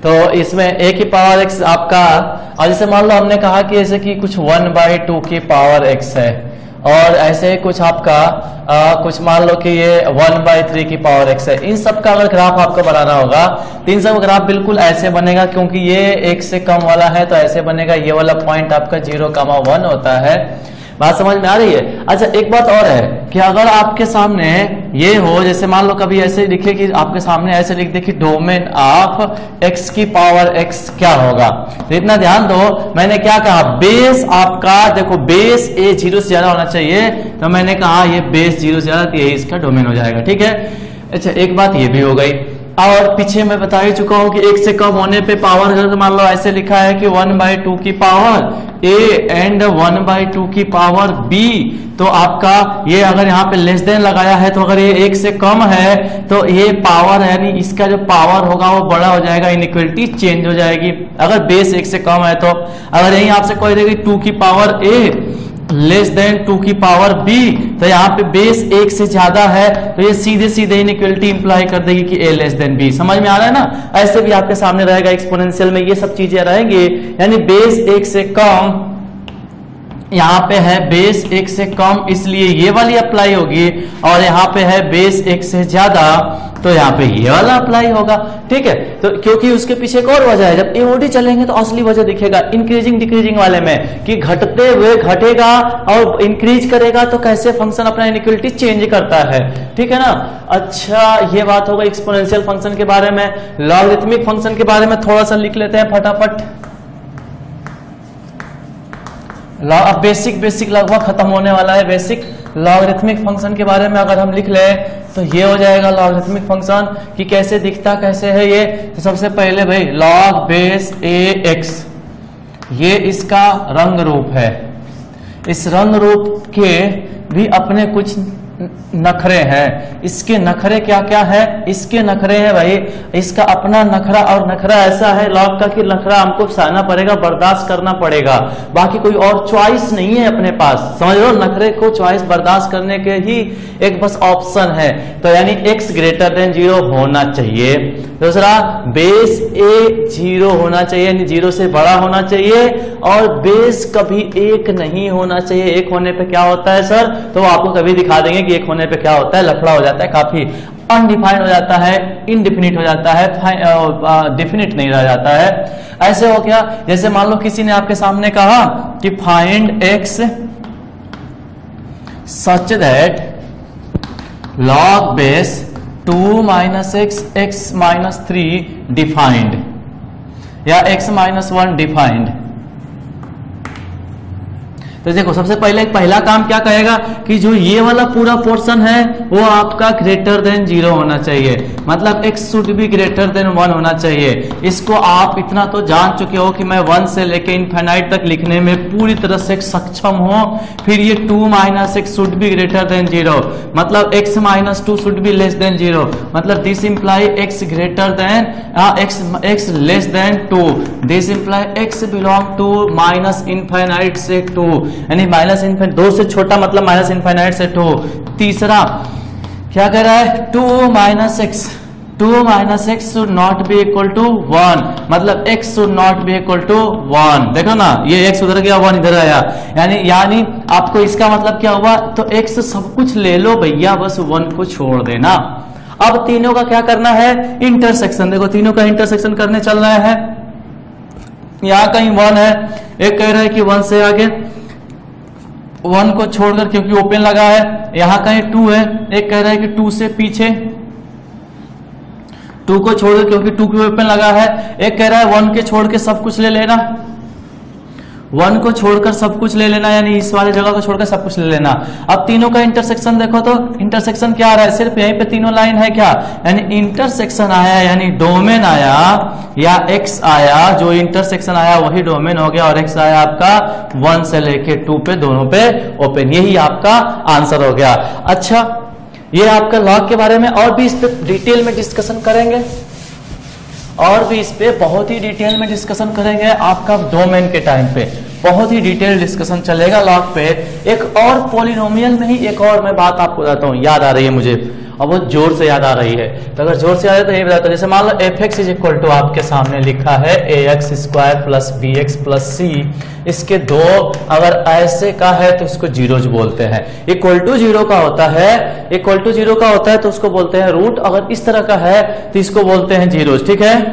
तो इसमें a की पावर x आपका, और जैसे मान लो हमने कहा कि जैसे कि कुछ 1/2 की पावर x है, और ऐसे ही कुछ आपका कुछ मान लो कि ये 1/3 की पावर x है। इन सब का अगर ग्राफ आपको बनाना होगा तो इन सब ग्राफ बिल्कुल ऐसे बनेगा, क्योंकि ये 1 से कम वाला है तो ऐसे बनेगा। ये वाला पॉइंट आपका 0,1 होता है। बात समझ में आ रही है? अच्छा, एक बात और है कि अगर आपके सामने ये हो, जैसे मान लो कभी ऐसे लिखे कि आपके सामने ऐसे लिख दे कि डोमेन ऑफ x की पावर x क्या होगा, तो इतना ध्यान दो, मैंने क्या कहा, बेस आपका देखो बेस a 0 से ज्यादा होना चाहिए, तो मैंने कहा ये बेस 0 से ज्यादा, यही इसका डोमेन हो जाएगा। ठीक है। अच्छा, एक बात ये भी हो गई, और पीछे मैं बता ही चुका हूं कि 1 से कम होने पे पावर, अगर मान लो ऐसे लिखा है कि 1/2 की पावर a एंड 1/2 की पावर b, तो आपका ये अगर यहाँ पे लेस देन लगाया है, तो अगर ये 1 से कम है तो ये पावर यानी इसका जो पावर होगा वो बड़ा हो जाएगा, इनइक्वालिटी चेंज हो जाएगी। अगर बेस 1 से कम है तो अगर यही आपसे कोई देगी 2 की पावर a लेस देन 2 की पावर b, तो यहाँ पे बेस 1 से ज्यादा है, तो ये सीधे सीधे इनइक्वालिटी इंप्लाई कर देगी कि a लेस देन b। समझ में आ रहा है ना? ऐसे भी आपके सामने रहेगा एक्सपोनेंशियल में, ये सब चीजें रहेंगी। यानी बेस 1 से कम, यहाँ पे है बेस 1 से कम, इसलिए ये वाली अप्लाई होगी, और यहाँ पे है बेस 1 से ज्यादा, तो यहाँ पे ये वाला अप्लाई होगा। ठीक है। तो क्योंकि उसके पीछे एक और वजह है, जब एओडी चलेंगे तो असली वजह दिखेगा इंक्रीजिंग डिक्रीजिंग वाले में, कि घटते हुए घटेगा और इंक्रीज करेगा तो कैसे फंक्शन अपना इनइक्वालिटी चेंज करता है। ठीक है ना? अच्छा, ये बात होगा एक्सपोनेंशियल फंक्शन के बारे में। लॉगरिथमिक फंक्शन के बारे में थोड़ा सा लिख लेते हैं फटाफट। अब बेसिक लगभग खत्म होने वाला है। बेसिक लॉगरिथमिक फंक्शन के बारे में अगर हम लिख लें तो ये हो जाएगा लॉगरिथमिक फंक्शन कि कैसे दिखता कैसे है ये। तो सबसे पहले भाई लॉग बेस ax, ये इसका रंग रूप है। इस रंग रूप के भी अपने कुछ नखरे हैं। इसके नखरे क्या क्या है? इसके नखरे हैं भाई, इसका अपना नखरा, और नखरा ऐसा है लॉग का कि नखरा हमको सहना पड़ेगा, बर्दाश्त करना पड़ेगा, बाकी कोई और चॉइस नहीं है अपने पास। समझ लो, नखरे को चॉइस बर्दाश्त करने के ही एक बस ऑप्शन है। तो यानी x ग्रेटर देन 0 होना चाहिए। दूसरा, बेस a 0 होना चाहिए, यानी 0 से बड़ा होना चाहिए, और बेस कभी 1 नहीं होना चाहिए। 1 होने पे क्या होता है सर? तो आपको कभी दिखा देंगे कि 1 होने पे क्या होता है, लफड़ा हो जाता है, काफी अनडिफाइंड हो जाता है, इनडिफिनिट हो जाता है, डिफिनिट नहीं रह जाता है। ऐसे हो गया, जैसे मान लो किसी ने आपके सामने कहा कि find x such that log base 2 - x x - 3 defined, या x - 1 डिफाइंड। तो देखो, सबसे पहले पहला काम क्या कहेगा कि जो ये वाला पूरा पोर्शन है वो आपका ग्रेटर देन 0 होना चाहिए, मतलब x should be greater than 1 होना चाहिए। इसको आप इतना तो जान चुके हो कि मैं 1 से लेके इनफाइनाइट तक लिखने में पूरी तरह से सक्षम हूं। फिर ये 2 - x should be greater than 0, मतलब x - 2 should be less than 0, मतलब this imply x greater than x less than 2, this imply x belong to minus infinite से 2, यानी माइनस इनफाइनाइट 2 से छोटा, मतलब माइनस इनफाइनाइट से 2। तीसरा क्या कह रहा है? 2 - x should not be equal to 1, मतलब x should not be equal to 1। देखो ना, ये x उधर गया, 1 इधर आया, यानी आपको इसका मतलब क्या हुआ? तो x सब कुछ ले लो भैया, बस 1 को छोड़ देना। अब तीनों का क्या करना है? इंटरसेक्शन। देखो, तीनों का इंटरसेक्शन करने चल रहा है। यहां कहीं 1 है, एक कह रहा है कि 1 से आगे 1 को छोड़कर, क्योंकि ओपन लगा है। यहां कहीं 2 है, एक कह रहा है कि 2 से पीछे 2 को छोड़कर, क्योंकि 2 की ओपन लगा है। एक कह रहा है 1 के छोड़ के सब कुछ ले लेना, 1 को छोड़कर सब कुछ ले लेना, यानी इस वाले जगह को छोड़कर सब कुछ ले लेना। अब तीनों का इंटरसेक्शन देखो, तो इंटरसेक्शन क्या आ रहा है? सिर्फ यहीं पे तीनों लाइन है क्या? यानी इंटरसेक्शन आया, यानी डोमेन आया या x आया, जो इंटरसेक्शन आया वही डोमेन हो गया, और x आया आपका 1 से लेके 2 पे, दोनों पे ओपन। यही आपका आंसर हो गया। अच्छा, ये आपका लॉग के बारे में और भी इस पे डिटेल में डिस्कशन करेंगे, और भी इस पे बहुत ही डिटेल में डिस्कशन करेंगे। आपका डोमेन के टाइम पे बहुत ही डिटेल डिस्कशन चलेगा लॉग पे। एक और पॉलिनोमियल में ही एक और मैं बात आपको बताता हूँ, याद आ रही है मुझे, और वो जोर से याद आ रही है। तो अगर जोर से याद है तो ये बताता हूं, जैसे मान लो F X is equal to आपके सामने लिखा है A X square plus B X plus C, इसके दो अगर ऐसे का है तो इसको जीरोज बोलते हैं। इक्वल टू जीरो का होता है, इक्वल टू जीरो का होता है तो उसको बोलते हैं रूट, अगर इस तरह का है तो इसको बोलते हैं जीरोज, ठीक है।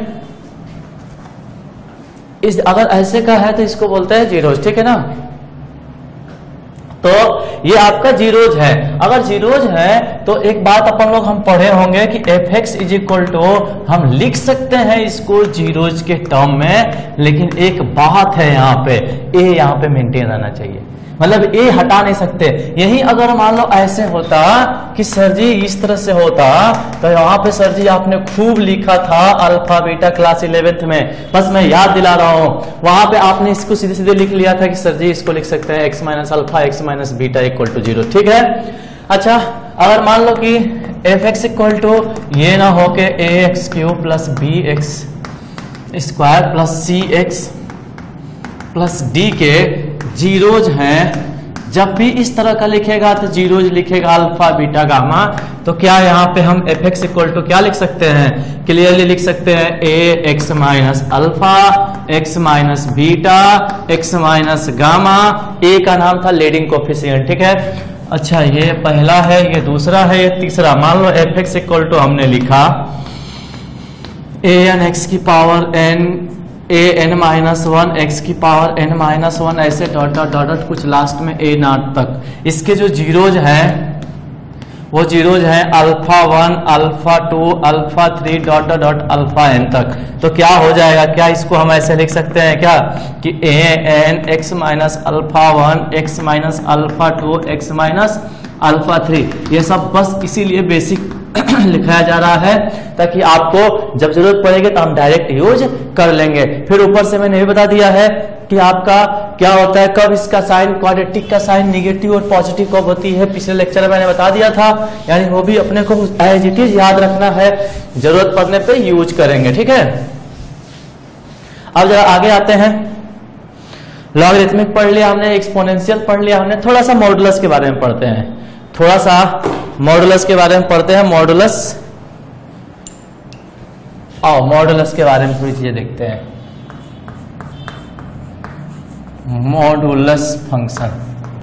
इस अगर ऐसे का है तो इसको बोलते हैं जीरोज, ठीक है ना। तो ये आपका जीरोज है। अगर जीरोज है तो एक बात अपन लोग हम पढ़े होंगे कि F X is equal to हम लिख सकते हैं इसको जीरोज के टर्म में, लेकिन एक बात है यहाँ पे, ए यहाँ पे मेंटेन रहना चाहिए, मतलब ए हटा नहीं सकते। यही अगर मान लो ऐसे होता कि सर जी इस तरह से होता तो यहाँ पे सर जी आपने खूब लिखा था अल्फा बीटा क्लास 11th में, बस मैं याद दिला रहा हूं, वहां पे आपने इसको सीधे सीधे लिख लिया था कि सर जी इसको लिख सकते हैं X minus alpha X minus beta equal to zero, ठीक है। अच्छा अगर मान लो कि एफ एक्स इक्वल टू ये ना हो के A X cube plus B X square plus C X plus D के जीरोज हैं, जब भी इस तरह का लिखेगा तो जीरोज लिखेगा अल्फा बीटा गामा, तो क्या यहाँ पे हम एफ एक्स इक्वल टू क्या लिख सकते हैं, क्लियरली लिख सकते हैं A X minus alpha X minus beta X minus gamma, A का नाम था लीडिंग कोफिशिएंट, ठीक है। अच्छा ये पहला है, ये दूसरा है, ये तीसरा। मान लो एफ एक्स इक्वल टू हमने लिखा ए एन एक्स की power N A N minus one X की पावर एन माइनस वन, ऐसे डॉट डॉट डॉट डॉट कुछ लास्ट में ए नॉट तक। इसके जो जीरोज हैं वो जीरोज हैं alpha one alpha two alpha three dot dot dot alpha N तक। तो क्या हो जाएगा, क्या इसको हम ऐसे लिख सकते हैं क्या कि A N X minus alpha one X minus alpha two X minus alpha three, ये सब बस इसीलिए बेसिक लिखाया जा रहा है ताकि आपको जब जरूरत पड़ेगी तो हम डायरेक्ट यूज कर लेंगे। फिर ऊपर से मैंने ये बता दिया है कि आपका क्या होता है, कब इसका साइन क्वाड्रेटिक का साइन निगेटिव और पॉजिटिव कब होती है, पिछले लेक्चर में मैंने बता दिया था, यानी वो भी अपने को एज इट इज याद रखना है, जरूरत पड़ने पे यूज करेंगे, ठीक है। अब जरा आगे आते हैं, लॉगरिथमिक पढ़ लिया हमने, एक्सपोनेंशियल पढ़ लिया हमने, थोड़ा सा मॉडुलस के बारे में पढ़ते हैं, थोड़ा सा मॉडुलस के बारे में पढ़ते हैं। मॉडुलस, आओ मॉडुलस के बारे में थोड़ी चीजें देखते हैं। मॉडुलस फंक्शन,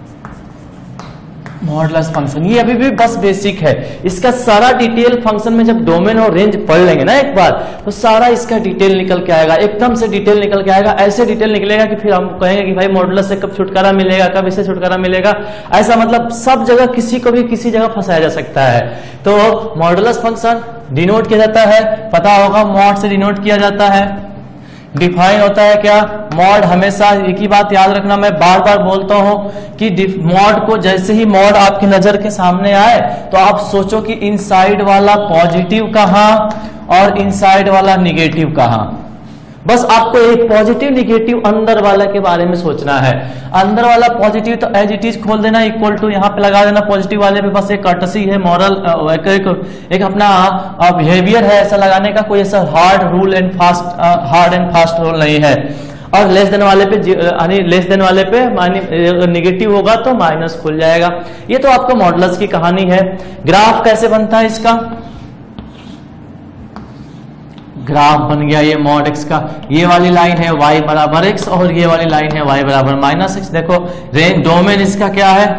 मॉडुलस फंक्शन ये अभी भी बस बेसिक है, इसका सारा डिटेल फंक्शन में जब डोमेन और रेंज पढ़ लेंगे ना एक बार, तो सारा इसका डिटेल निकल के आएगा, एकदम से डिटेल निकल के आएगा, ऐसे डिटेल निकलेगा कि फिर हम कहेंगे कि भाई मॉडुलस से कब छुटकारा मिलेगा, कब इससे छुटकारा मिलेगा, ऐसा मतलब सब जगह किसी को भी किसी जगह फंसाया जा सकता है। तो मॉडुलस फंक्शन डिनोट किया जाता है, पता होगा मॉड से डिनोट किया जाता है, डिफाइन होता है क्या मॉड, हमेशा एक ही बात याद रखना, मैं बार बार बोलता हूं कि मॉड को जैसे ही मॉड आपकी नजर के सामने आए तो आप सोचो कि इनसाइड वाला पॉजिटिव कहां और इनसाइड वाला निगेटिव कहां, बस आपको एक पॉजिटिव निगेटिव अंदर वाला के बारे में सोचना है। अंदर वाला पॉजिटिव तो एज इट इज खोल देना, इक्वल टू यहाँ पे लगा देना, पॉजिटिव वाले पे बस एक कर्टसी है, मॉरल एक अपना बिहेवियर है, ऐसा लगाने का कोई ऐसा हार्ड एंड फास्ट रूल नहीं है। और लेस देन वाले पे यानी लेस देन वाले पे निगेटिव होगा तो माइनस खुल जाएगा। ये तो आपका मॉडुलस की कहानी है। ग्राफ कैसे बनता है इसका, ग्राफ बन गया ये मॉड एक्स का, ये वाली लाइन है y बराबर x और ये वाली लाइन है y बराबर माइनस एक्स। देखो रेंज डोमेन इसका क्या है,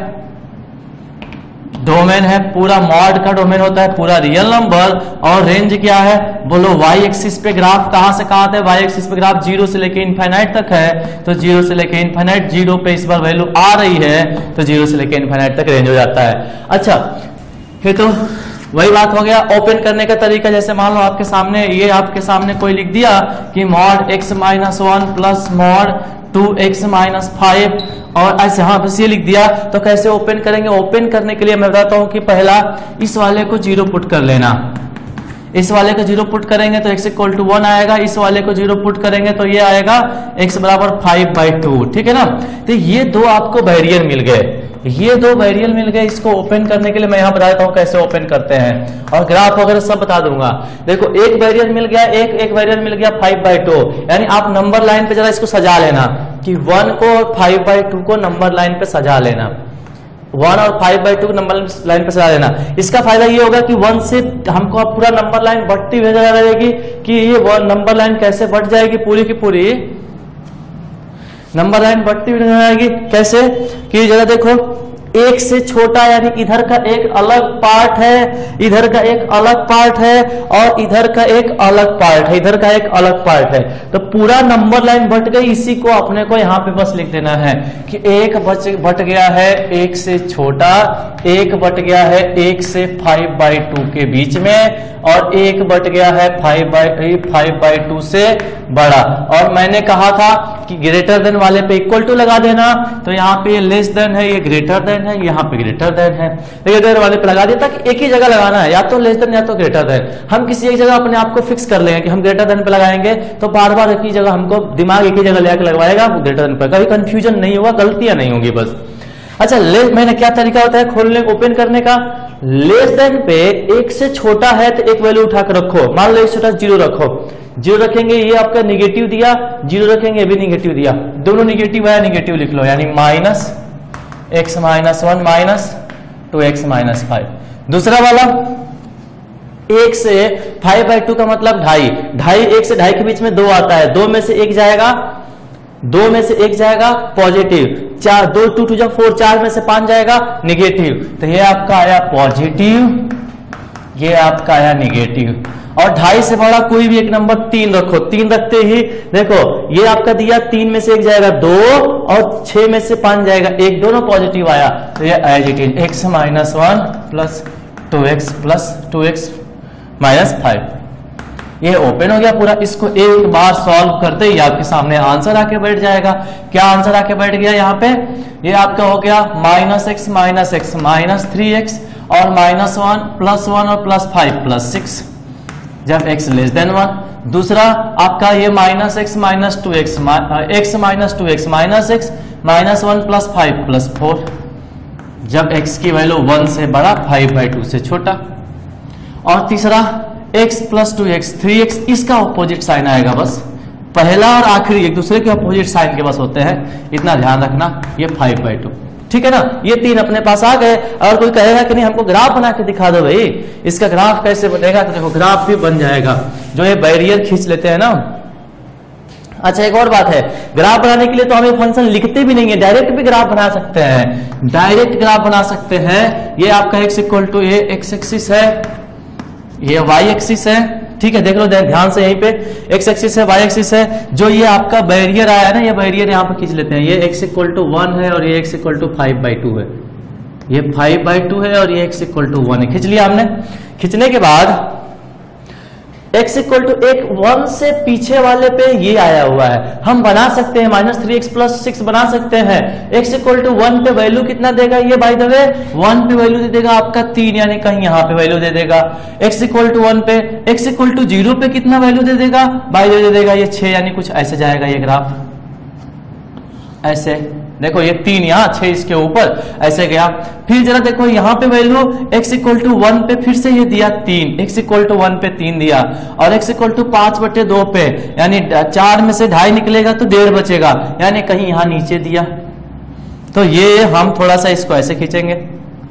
डोमेन है पूरा, मॉड का डोमेन होता है पूरा रियल नंबर, और रेंज क्या है बोलो, y एक्सिस पे ग्राफ कहां से कहां है, y एक्सिस पे ग्राफ 0 से लेके इनफाइनाइट तक है, तो 0 से लेके इनफाइनाइट, 0 पे इस बार वैल्यू आ रही है तो 0 से लेके इनफाइनाइट तक रेंज हो जाता है। अच्छा फिर तो वही बात हो गया। ओपन करने का तरीका, जैसे मान लो आपके सामने ये आपके सामने कोई लिख दिया कि mod x minus one plus mod 2x minus 5 और ऐसे हाँ बस ये लिख दिया, तो कैसे ओपन करेंगे। ओपन करने के लिए मैं बताता हूं कि पहला इस वाले को 0 पुट कर लेना, इस वाले को 0 पुट करेंगे तो x इक्वल टू 1 आएगा, इस वाले को 0 पुट करेंगे तो ये आएगा x बराबर 5/2, ठीक है ना। तो ये दो आपको बैरियर मिल गए, ये दो बैरियर मिल गए। इसको ओपन करने के लिए मैं यहाँ बता देता हूँ कैसे ओपन करते हैं, और ग्राफ वगैरह सब बता दूंगा। देखो एक बैरियर मिल गया, एक बैरियर मिल गया 5/2, यानी आप नंबर लाइन पे जरा इसको सजा लेना कि 1 को और 5/2 को नंबर लाइन पे सजा लेना। 1 और 5/2 नंबर लाइन पे चला देना। इसका फायदा ये होगा कि 1 से हमको अब पूरा नंबर लाइन बढ़ती हुई नजर रहेगी कि ये नंबर लाइन कैसे बढ़ जाएगी, पूरी की पूरी नंबर लाइन बढ़ती हुई नजर आएगी। कैसे कि जरा देखो, एक से छोटा यानी इधर का एक अलग पार्ट है, इधर का एक अलग पार्ट है और इधर का एक अलग पार्ट है, इधर का एक अलग पार्ट है। तो पूरा नंबर लाइन बट गई, इसी को अपने को यहां पे बस लिख देना है कि एक बट गया है एक से छोटा, एक बट गया है एक से 5/2 के बीच में, और एक बट गया है 5/2 से बड़ा। और मैंने कहा था कि ग्रेटर देन वाले पे इक्वल टू लगा देना, तो यहाँ पे ये लेस देन है, ये ग्रेटर देन है, यहाँ पे ग्रेटर देन है, ग्रेटर देन वाले पे लगा दिया ताकि एक ही जगह लगाना है, या तो लेस देन या तो ग्रेटर देन। हम किसी एक जगह अपने आप को फिक्स कर लेंगे कि हम ग्रेटर देन पे लगाएंगे, तो बार बार एक ही जगह हमको दिमाग एक ही जगह लेकर लगवाएगा ग्रेटर देन पे, कभी कंफ्यूजन नहीं होगा, गलतियां नहीं होंगी बस। अच्छा, मैंने क्या तरीका होता है खोलने ओपन करने का, लेस देन पे एक से छोटा है तो एक वैल्यू उठाकर रखो, मान लो एक छोटा 0 रखो, 0 रखेंगे ये आपका निगेटिव दिया, 0 रखेंगे ये भी निगेटिव दिया, दोनों निगेटिव है, निगेटिव लिख लो, यानी -x - 1 -2x - 5। दूसरा वाला 1 से 5/2 का मतलब 2.5, 1 से 2.5 के बीच में 2 आता है, 2 में से 1 जाएगा, 2 में से 1 जाएगा पॉजिटिव, 4 2 2 2 4, 4 में से 5 जाएगा निगेटिव, तो ये आपका आया पॉजिटिव, ये आपका आया निगेटिव। और 2.5 से बड़ा कोई भी एक नंबर 3 रखो, 3 रखते ही देखो ये आपका दिया, 3 में से 1 जाएगा 2 और 6 में से 5 जाएगा 1, दोनों पॉजिटिव आया, तो ये as it is x - 1 + 2x + 2x - 5। ये ओपन हो गया पूरा। इसको एक बार सॉल्व करते ही आपके सामने आंसर आके बैठ जाएगा। क्या आंसर आके बैठ गया यहाँ पे, ये आपका हो गया -x - x -3x और -1 +1 और +5 +6 जब x लेस देन 1। दूसरा आपका ये -x - 2x x - 2x -x -1 +5 +4 जब x की वैल्यू 1 से बड़ा 5/2 से छोटा। और तीसरा x + 2x 3x, इसका अपोजिट साइन आएगा, बस पहला और आखिरी एक दूसरे के अपोजिट साइन के बस होते हैं, इतना ध्यान रखना। ये 5/2, ठीक है ना। ये 3 अपने पास आ गए। और कोई कहेगा कि नहीं हमको ग्राफ बना के दिखा दो भाई, इसका ग्राफ कैसे बनेगा, तो देखो ग्राफ भी बन जाएगा, जो ये बैरियर खींच लेते हैं ना। अच्छा, एक और बात है, ग्राफ बनाने के लिए तो हमें फंक्शन लिखते भी नहीं है, डायरेक्ट भी ग्राफ बना सकते हैं, डायरेक्ट ग्राफ बना सकते हैं। ये आपका x = ये x एक्सिस है, ये y एक्सिस है, ठीक है, देख लो ध्यान से, यहीं पे x एक्सिस है, y एक्सिस है। जो ये आपका बैरियर आया ना, ये बैरियर यहाँ पे खींच लेते हैं, ये x = 1 है और ये x = 5/2 है, ये 5/2 है और ये x = 1 है। खींच लिया हमने। खींचने के बाद x = 1 से पीछे वाले पे ये आया हुआ है, हम बना सकते हैं -3x + 6 बना सकते हैं। x = 1 पे वैल्यू कितना देगा, ये बाय द वे 1 पे वैल्यू दे देगा आपका 3, यानी कहीं यहाँ पे वैल्यू दे देगा। x = 1 पे, x = 0 पे कितना वैल्यू दे देगा, बाय द वे दे देगा ये 6, यानी कुछ ऐसे जाएगा ये ग्राफ, ऐसे देखो ये 3 यहाँ 6 इसके ऊपर ऐसे गया। फिर जरा देखो यहाँ पे वैल्यू x = 1 पे फिर से ये दिया 3, x = 1 पे 3 दिया, और x = 5/2 पे, यानी 4 में से 2.5 निकलेगा तो 1.5 बचेगा, यानी कहीं यहाँ नीचे दिया। तो ये हम थोड़ा सा इसको ऐसे खींचेंगे,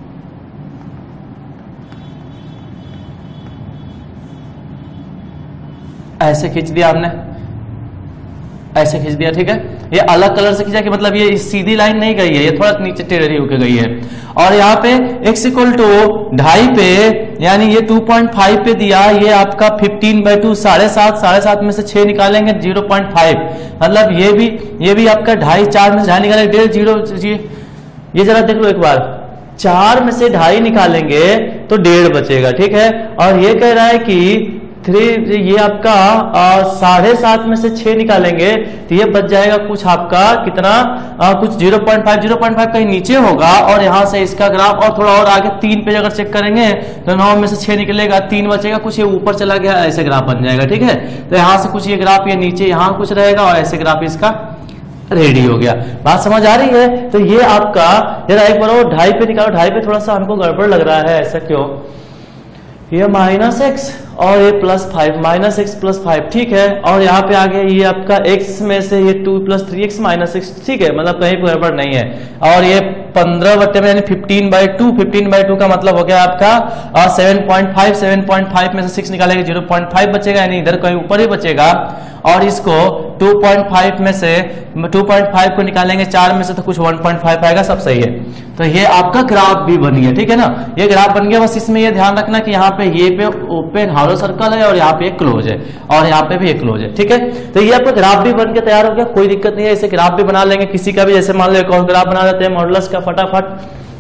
ऐसे खींच दिया हमने, ऐसे खींच दिया, ठीक है। ये अलग कलर से खींचा कि मतलब ये सीधी लाइन नहीं गई है, ये थोड़ा नीचे टेढ़ी होकर गई है। और यहाँ पे x = 2.5 पे, यानी ये 2.5 पे दिया, ये आपका 15/2 7.5 में से 6 निकालेंगे 0.5, मतलब ये भी आपका 2.5, 4 में से 2.5 निकालेंगे 0, ये जरा देख लो एक बार, 4 में से 2.5 निकालेंगे तो 1.5 बचेगा, ठीक है। और ये कह रहा है कि 3, ये आपका 7.5 में से 6 निकालेंगे तो ये बच जाएगा कुछ आपका कितना, कुछ 0.5 कहीं नीचे होगा। और यहाँ से इसका ग्राफ और थोड़ा और आगे 3 पे अगर चेक करेंगे तो 9 में से 6 निकलेगा, 3 बचेगा, कुछ ये ऊपर चला गया, ऐसे ग्राफ बन जाएगा, ठीक है। तो यहाँ से कुछ ये ग्राफ ये नीचे यहाँ कुछ रहेगा और ऐसे ग्राफ इसका रेडी हो गया। बात समझ आ रही है। तो ये आपका जरा एक बार 2.5 पे निकालो, 2.5 पे थोड़ा सा हमको गड़बड़ लग रहा है, ऐसा क्यों, ये माइनस एक्स और ये प्लस 5, माइनस एक्स प्लस 5, ठीक है। और यहाँ पे आ गया ये आपका x में से ये 2 प्लस 3x माइनस एक्स, ठीक है, मतलब कहीं गड़बड़ नहीं है। और ये 15 बटे में यानी 15/2, 15/2 का मतलब हो गया आपका 7.5, 7.5 में से 6 निकालेंगे 0.5 बचेगा, यानी इधर कहीं ऊपर ही बचेगा। और इसको 2.5 में से 2.5 को निकालेंगे 4 में से तो कुछ 1.5 आएगा, सब सही है। तो ये आपका ग्राफ भी बन गया, ठीक है ना, ये ग्राफ बन गया। बस इसमें ये ध्यान रखना कि यहाँ पे ये पे ओपन हॉलो सर्कल है और यहाँ पे क्लोज है और यहाँ पे भी क्लोज है, ठीक है। तो ये आपका ग्राफ भी बन के तैयार हो गया, कोई दिक्कत नहीं है, इसे ग्राफ भी बना लेंगे किसी का भी। जैसे मान लो एक और ग्राफ बना देते हैं मॉडुलस का, फटाफट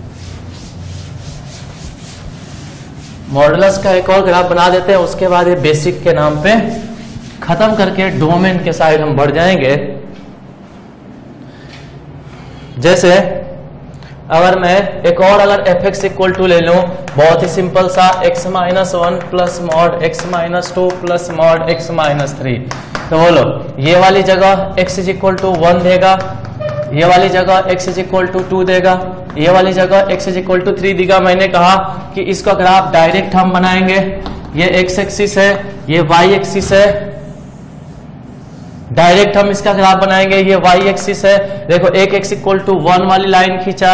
मॉडुलस का एक और ग्राफ बना देते हैं। उसके बाद ये बेसिक के नाम पे खत्म करके डोमेन के साइड हम बढ़ जाएंगे। जैसे अगर मैं एक और अगर fx इक्वल टू ले लूं, बहुत ही सिंपल सा x-1 plus mod x-2 plus mod x-3, तो बोलो ये वाली जगह x इज इक्वल टू 1 देगा, ये वाली जगह x इज इक्वल टू 2 देगा, ये वाली जगह x इज इक्वल टू 3 देगा। मैंने कहा कि इसका ग्राफ डायरेक्ट हम बनाएंगे, ये x एक्सिस है, ये y एक्सिस है, डायरेक्ट हम इसका ग्राफ बनाएंगे, ये y एक्सिस है। देखो एक x इक्वल टू 1 वाली लाइन खींचा,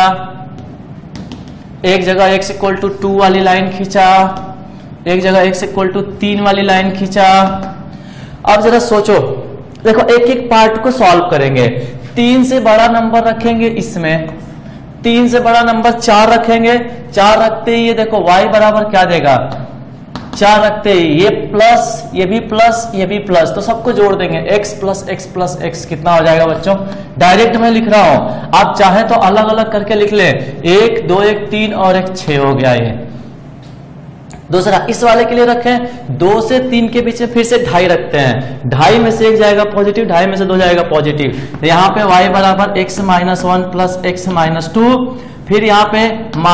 एक जगह x इक्वल टू 2 वाली लाइन खींचा, एक जगह x इक्वल टू 3 वाली लाइन खींचा। अब जरा सोचो, देखो एक एक पार्ट को सॉल्व करेंगे। 3 से बड़ा नंबर रखेंगे, इसमें 3 से बड़ा नंबर 4 रखेंगे, 4 रखते ही ये देखो y बराबर क्या देगा, 4 रखते ही ये प्लस, ये भी प्लस, ये भी प्लस, तो सबको जोड़ देंगे, x plus x plus x कितना हो जाएगा बच्चों। डायरेक्ट मैं लिख रहा हूं, आप चाहे तो अलग अलग करके लिख ले, 1 2 1 3 और 1 6 हो गया ये। दूसरा इस वाले के लिए रखें, 2 से 3 के बीच में फिर से 2.5 रखते हैं, 2.5 में से 1 जाएगा पॉजिटिव, 2.5 में से 2 जाएगा पॉजिटिव। तो यहाँ पे y बराबर x-1 प्लस x-2, फिर यहाँ पे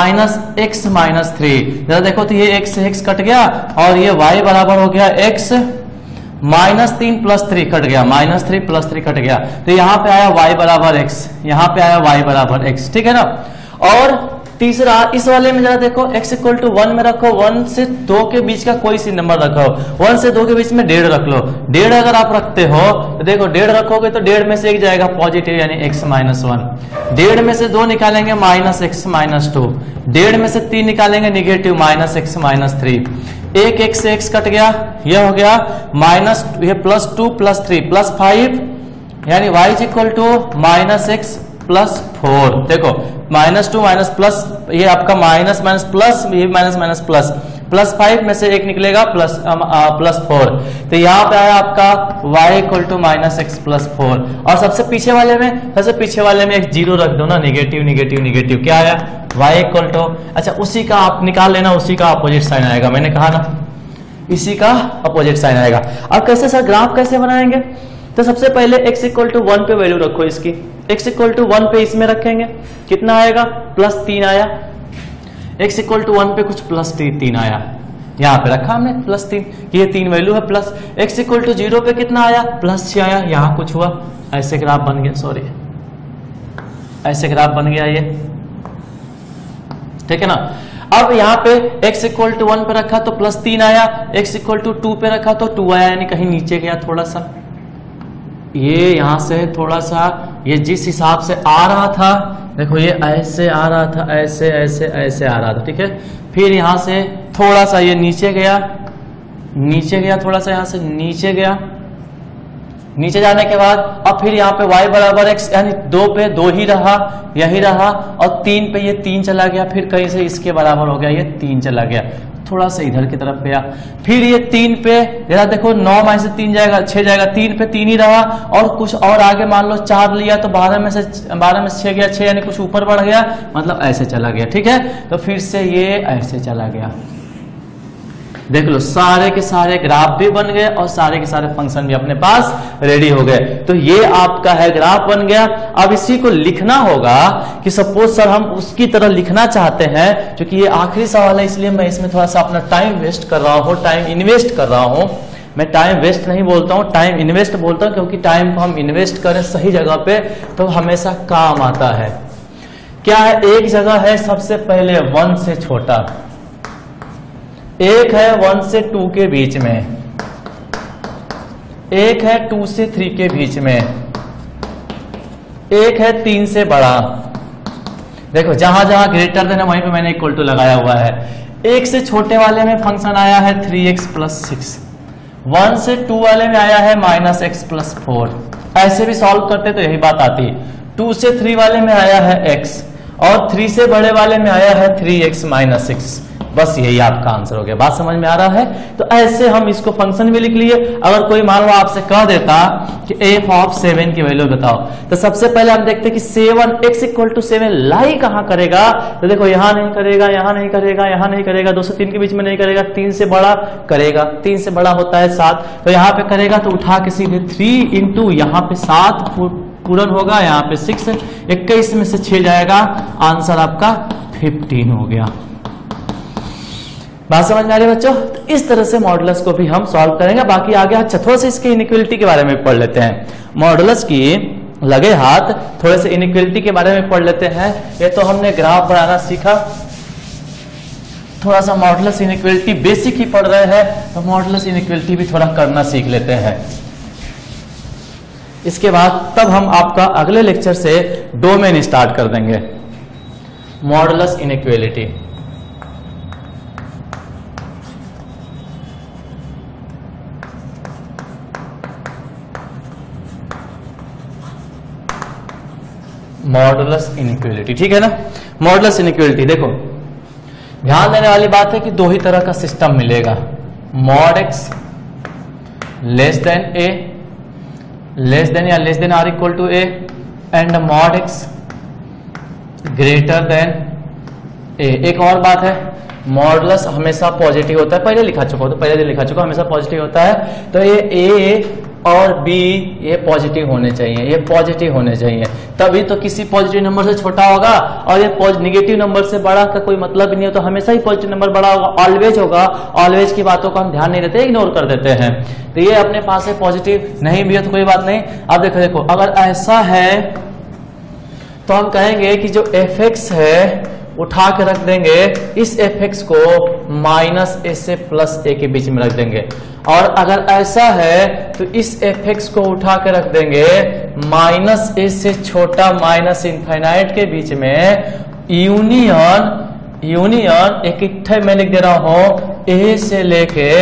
-x-3। जरा देखो तो ये x से x कट गया और ये y बराबर हो गया x -3 प्लस 3 कट गया, -3 प्लस 3 कट गया। तो यहाँ पे आया y बराबर x, यहाँ पे आया y बराबर x, ठीक है ना। और तीसरा इस वाले में जरा देखो, x इक्वल टू 1 में रखो, 1 से 2 के बीच का कोई सी नंबर रखो, 1 से 2 के बीच में 1.5 रख लो। 1.5 अगर आप रखते हो तो देखो 1.5 रखोगे तो 1.5 में से 1 जाएगा पॉजिटिव, यानी x-1। 1.5 में से 2 निकालेंगे -x-2, 1.5 में से 3 निकालेंगे निगेटिव -x-3। एक x से x कट गया, यह हो गया माइनस, ये +2 + 3 +5, यानी y is equal to -x +4। देखो -2 माइनस प्लस, ये आपका माइनस माइनस प्लस, ये माइनस माइनस प्लस, +5 में से 1 निकलेगा +4। तो यहाँ पे आया आपका y इक्वल टू -x +4। और सबसे पीछे वाले में एक 0 रख दो ना, निगेटिव निगेटिव निगेटिव, क्या आया y इक्वल टू, अच्छा उसी का आप निकाल लेना, उसी का अपोजिट साइन आएगा, मैंने कहा ना इसी का अपोजिट साइन आएगा। अब कैसे सर ग्राफ कैसे बनाएंगे, तो सबसे पहले x इक्वल टू 1 पे वैल्यू रखो इसकी, x इक्वल टू 1 पे इसमें रखेंगे, कितना आएगा +3 आया, x इक्वल टू 1 पे कुछ +3 आया, यहाँ पे रखा हमने +3, ये 3 वैल्यू है प्लस। x इक्वल टू 0 पे कितना आया +6 आया, यहाँ कुछ हुआ, ऐसे ग्राफ बन गया, सॉरी ऐसे ग्राफ बन गया ये, ठीक है ना। अब यहाँ पे x इक्वल टू 1 पे रखा तो +3 आया, x इक्वल टू 2 पे रखा तो 2 आया, यानी कहीं नीचे गया थोड़ा सा, ये यहां से थोड़ा सा, ये जिस हिसाब से आ रहा था, देखो ये ऐसे आ रहा था, ऐसे ऐसे ऐसे आ रहा था, ठीक है। फिर यहां से थोड़ा सा ये नीचे गया थोड़ा सा, यहां से नीचे गया, नीचे जाने के बाद अब फिर यहाँ पे y बराबर x, यानी 2 पे 2 ही रहा, यही रहा, और 3 पे ये 3 चला गया, फिर कहीं से इसके बराबर हो गया, ये 3 चला गया, थोड़ा सा इधर की तरफ गया, फिर ये 3 पे जरा देखो 9 में से 3 जाएगा 6 जाएगा, 3 पे 3 ही रहा, और कुछ और आगे मान लो 4 लिया तो 12 में से 6 गया, 6 यानी कुछ ऊपर बढ़ गया, मतलब ऐसे चला गया, ठीक है। तो फिर से ये ऐसे चला गया, देख लो सारे के सारे ग्राफ भी बन गए और सारे के सारे फंक्शन भी अपने पास रेडी हो गए। तो ये आपका है ग्राफ बन गया। अब इसी को लिखना होगा कि सपोज सर हम उसकी तरह लिखना चाहते हैं, क्योंकि ये आखिरी सवाल है इसलिए मैं इसमें थोड़ा सा अपना टाइम वेस्ट कर रहा हूँ, टाइम इन्वेस्ट कर रहा हूँ। मैं टाइम वेस्ट नहीं बोलता हूँ, टाइम इन्वेस्ट बोलता हूँ, क्योंकि टाइम को हम इन्वेस्ट करें सही जगह पे तो हमेशा काम आता है। क्या है, एक जगह है सबसे पहले 1 से छोटा, एक है 1 से 2 के बीच में, एक है 2 से 3 के बीच में, एक है 3 से बड़ा। देखो जहां जहां ग्रेटर देन है वहीं पे मैंने इक्वल टू लगाया हुआ है। एक से छोटे वाले में फंक्शन आया है 3x + 6, 1 से 2 वाले में आया है -x + 4। ऐसे भी सॉल्व करते तो यही बात आती। 2 से 3 वाले में आया है x और 3 से बड़े वाले में आया है 3x - 6। बस यही आपका आंसर हो गया। बात समझ में आ रहा है? तो ऐसे हम इसको फंक्शन भी लिख लिए। अगर कोई मान लो आपसे कह देता कि f(7) की वैल्यू बताओ, तो सबसे पहले हम देखते कि 7x = 7 लाई कहां करेगा। तो देखो यहां नहीं करेगा, यहां नहीं करेगा, यहां नहीं करेगा, 2 से 3 के बीच में नहीं करेगा, 3 से बड़ा करेगा, 3 से बड़ा होता है 7, तो यहां पे करेगा। तो उठा के सीधे 3 × यहां पे 7 पूर्ण होगा, यहाँ पे 6, 21 में से 6 जाएगा, आंसर आपका 15 हो गया। बात समझ में आ रही है बच्चों? तो इस तरह से मॉडुलस को भी हम सॉल्व करेंगे। बाकी आगे अच्छा थोड़ा सा इसके इनइक्वालिटी के बारे में पढ़ लेते हैं। मॉडुलस की लगे हाथ थोड़े से इनइक्वालिटी के बारे में पढ़ लेते हैं। ये तो हमने ग्राफ बनाना सीखा, थोड़ा सा मॉडुलस इनइक्वालिटी बेसिक ही पढ़ रहे हैं, तो मॉडुलस इनइक्वालिटी भी थोड़ा करना सीख लेते हैं। इसके बाद तब हम आपका अगले लेक्चर से डोमेन स्टार्ट कर देंगे। मॉडुलस इनइक्वालिटी, मॉडुलस इनइक्वालिटी, ठीक है ना। मॉडुलस इनइक्वालिटी देखो ध्यान देने वाली बात है कि 2 ही तरह का सिस्टम मिलेगा। mod x <a less than या less than r = a and mod x greater than a। एक और बात है, मॉडुलस हमेशा पॉजिटिव होता है। पहले लिखा चुका हो, तो पहले लिखा चुका, हमेशा पॉजिटिव होता है। तो ये a और b ये पॉजिटिव होने चाहिए, ये पॉजिटिव होने चाहिए, तभी तो किसी पॉजिटिव नंबर से छोटा होगा। और ये नेगेटिव नंबर से बड़ा का कोई मतलब ही नहीं हो, तो हमेशा ही पॉजिटिव नंबर बड़ा होगा, ऑलवेज होगा। ऑलवेज की बातों का हम ध्यान नहीं देते, इग्नोर कर देते हैं। तो ये अपने पास है पॉजिटिव, नहीं भी है तो कोई बात नहीं। अब देखो अगर ऐसा है तो हम कहेंगे कि जो fx है उठा के रख देंगे, इस fx को -a से +a के बीच में रख देंगे। और अगर ऐसा है तो इस fx को उठा के रख देंगे -a से छोटा -∞ के बीच में। यूनियन इकट्ठे में लिख दे रहा हूं, a से लेके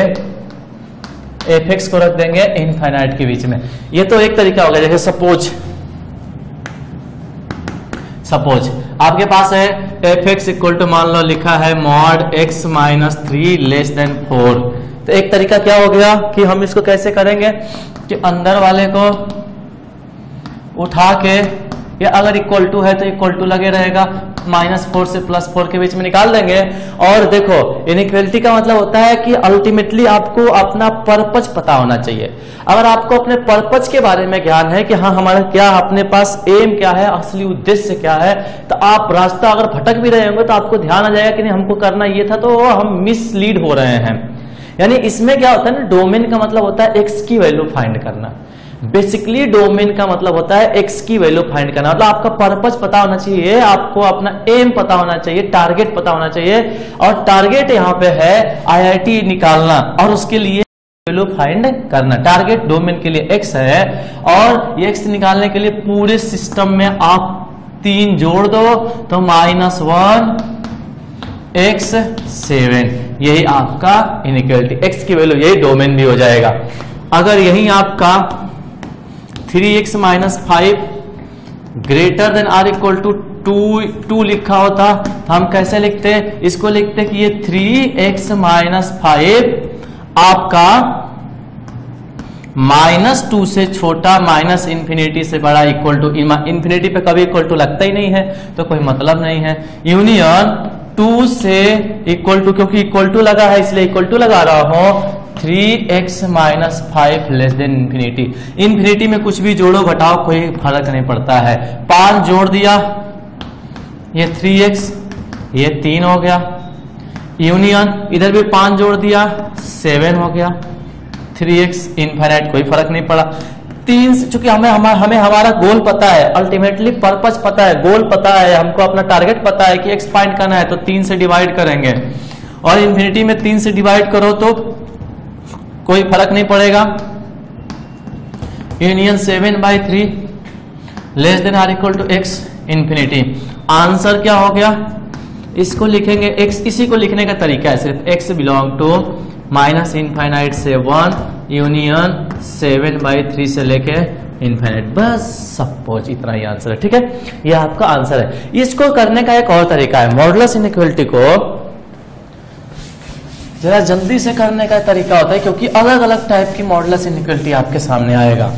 fx को रख देंगे इनफाइनाइट के बीच में। ये तो एक तरीका होगा। जैसे सपोज आपके पास है fx = मान लो लिखा है mod x - 3 < 4। तो एक तरीका क्या हो गया कि हम इसको कैसे करेंगे कि अंदर वाले को उठा के, या अगर इक्वल टू है तो इक्वल टू लगे रहेगा, -4 से +4 के बीच में निकाल देंगे। और देखो इनइक्वालिटी का मतलब होता है कि अल्टीमेटली आपको अपना पर्पज पता होना चाहिए। अगर आपको अपने पर्पज के बारे में ज्ञान है कि हाँ हमारा क्या, अपने पास एम क्या है, असली उद्देश्य क्या है, तो आप रास्ता अगर भटक भी रहे होंगे तो आपको ध्यान आ जाएगा कि नहीं हमको करना ये था, तो हम मिसलीड हो रहे हैं। यानी इसमें क्या होता है ना, डोमेन का मतलब होता है एक्स की वैल्यू फाइंड करना। बेसिकली डोमेन का मतलब होता है एक्स की वैल्यू फाइंड करना। मतलब आपका पर्पस पता होना चाहिए, आपको अपना एम पता होना चाहिए, टारगेट पता होना चाहिए। और टारगेट यहाँ पे है IIT निकालना, और उसके लिए वैल्यू फाइंड करना। टारगेट डोमेन के लिए एक्स है, और एक्स निकालने के लिए पूरे सिस्टम में आप 3 जोड़ दो तो -1 x 7, यही आपका इनइक्वालिटी, एक्स की वैल्यू, यही डोमेन भी हो जाएगा। अगर यही आपका 3x - 5 ग्रेटर देन r = 2 लिखा होता तो हम कैसे लिखते? इसको लिखते कि ये 3x - 5 आपका -2 से छोटा, -∞ से बड़ा, इक्वल टू इन्फिनिटी पे कभी इक्वल टू लगता ही नहीं है, तो कोई मतलब नहीं है। यूनियन 2 से इक्वल टू, क्योंकि इक्वल टू लगा है इसलिए इक्वल टू लगा रहा हूं, 3x - 5 < इन्फिनिटी में कुछ भी जोड़ो घटाओ कोई फर्क नहीं पड़ता है। 5 जोड़ दिया, ये 3x, ये 3 हो गया। यूनियन इधर भी 5 जोड़ दिया, 7 हो गया। 3x इनफाइनाइट, कोई फर्क नहीं पड़ा। 3 से, चूंकि हमें हमारा गोल पता है, अल्टीमेटली पर्पस पता है, गोल पता है, हमको अपना टारगेट पता है कि x फाइंड करना है, तो 3 से डिवाइड करेंगे। और इन्फिनिटी में 3 से डिवाइड करो तो कोई फर्क नहीं पड़ेगा। Union 7/3 less than or equal to x infinity. Answer क्या हो गया, इसको लिखेंगे x, इसी को लिखने का तरीका है सिर्फ x belong to minus infinite से 1 यूनियन 7/3 से लेके इनफाइनाइट, बस सपोज इतना ही आंसर है। ठीक है, ये आपका आंसर है। इसको करने का एक और तरीका है, मॉडुलस इनइक्वालिटी को जरा जल्दी से करने का तरीका होता है, क्योंकि अलग अलग टाइप की मॉडुलस इनइक्वालिटी आपके सामने आएगा।